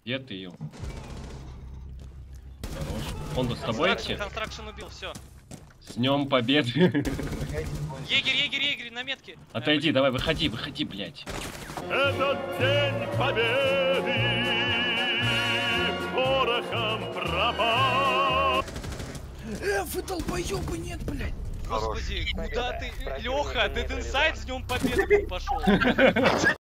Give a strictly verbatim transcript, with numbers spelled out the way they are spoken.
Где ты ее? Хорош. Он с тобой идти? Констракшн убил, все. С днем победы. Егерь, егерь, егерь, на метке. Отойди, давай, выходи, выходи, блядь. Этот день победы порохом пропал. Э, вы долбоёбы, нет, блядь. Господи, куда ты, Леха, Dead Inside с днем победы пошел.